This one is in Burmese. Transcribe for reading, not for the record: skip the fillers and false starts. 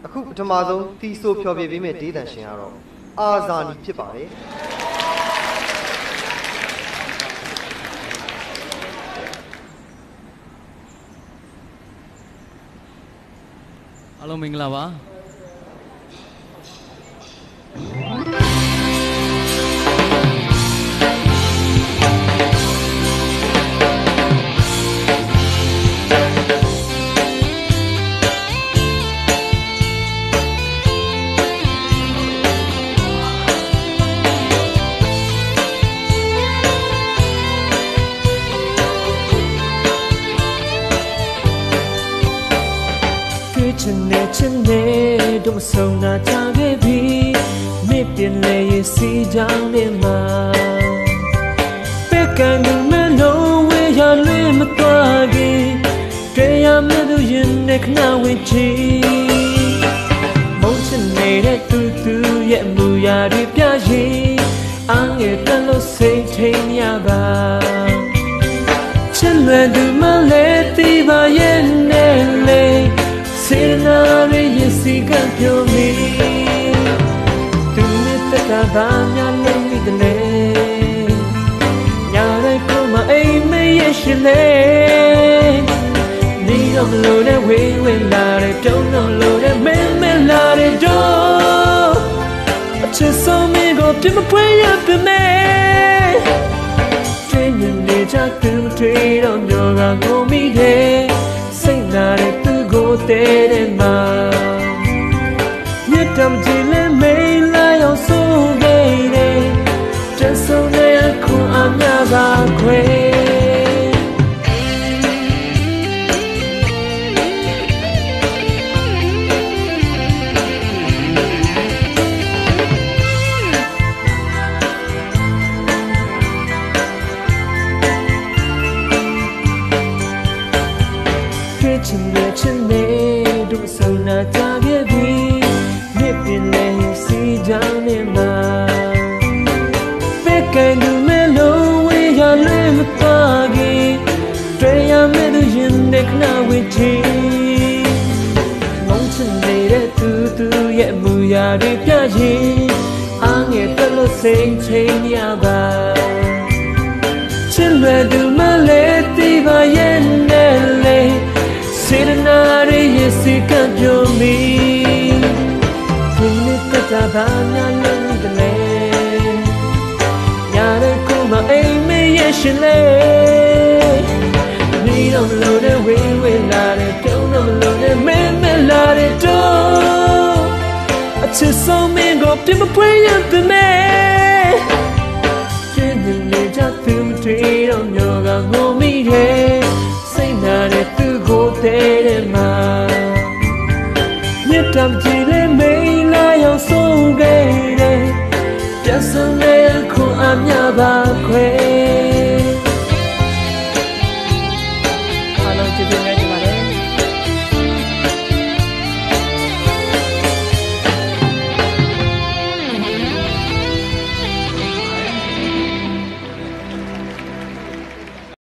အခုပထမဆုံးသီဆိုဖျော်ဖြေပေးမယ့်ဒေသရှင်ကတော့အာဇာနည်ဖြစ်ပါတယ်အားလုံးမင်္ဂလာပါချင်းတို့မဆုံးနာကြခဲ့ပြီမေ့ပြင်လေရဲ့စီကြောင်းနဲ့မှာပဲကန်သူမလုံးဝရလွင်မသွားခင်တရားမဲ့သူရင်နဲ့ခဏဝင်ချီမုန်းချင်နေတဲ့သူရဲ့မူရာတွေပြရင်အားငယ်တက်လို့စိတ်ထိန်ရပါချစ်လွယ်သူမလဲတီးပါရဲ့နဲ့လေစေနာရဲ့စီကံပြောမိသူနဲ့တတာဘာများလုံးမိတယ်လေညာလိုက်ကိုမအိမ်မရဲ့ရှင်လေဒီတော့မလို့တဲ့ဝေးဝင်လာတဲ့တုံးတော့လို့တဲ့မင်းမလာတဲ့တော့အချစ်ဆုံးမင်းကိုပြမပွဲရပြမဲတွင်နေကြသူမတွေ့တော့ညောကငုံမိတယ်စိတ်နာတဲ့သူကိုတဲ့တဲ့မှာမြတ်တမ်းကြည်လဲမေးလာရောက်ဆိုခဲ့တယ်တဆုံနဲ့ခွန်အများပါခွေချင်းနေတို့ဆုံးနာကြခဲ့ပြီမြစ်ပင်လေးစီကြောင်းနဲ့မှာပဲကန်သူမဲလုံးဝရလွင်မသွားခင်တရားမဲ့သူရင်နဲ့ခဏဝေးချီမုန်းချင်နေတဲ့သူရဲ့မူရာတွေပြရင်အားငယ်တက်လို့စိတ်ချိန်ရပါချစ်လွယ်သူမလဲတီးပါရဲ့နဲ့လေစေနာရဲ့စီကံပြောမိသူနဲ့တတာဘာများလုံးမိတယ်လေညာတဲ့ကိုမအိမ်မရဲ့ရှင်လေနေတော့မလို့တဲ့ဝေးဝေးလာတဲ့တုံးတော့မလို့တဲ့မင်းမလာတဲ့တော့အချစ်ဆုံးမင်းကိုပြမပွဲရပြမဲကျင်းနေကြသူမတွေ့တော့ညောကငုံမိတယ်စိတ်နာတဲ့သူကိုတဲ့မှာမြတ်တမ်းကြည်လေးမိန်လာရောက်ဆုံးခဲ့တယ်ပြတ်ဆုံးတဲ့ခွန်အများပါခွဲ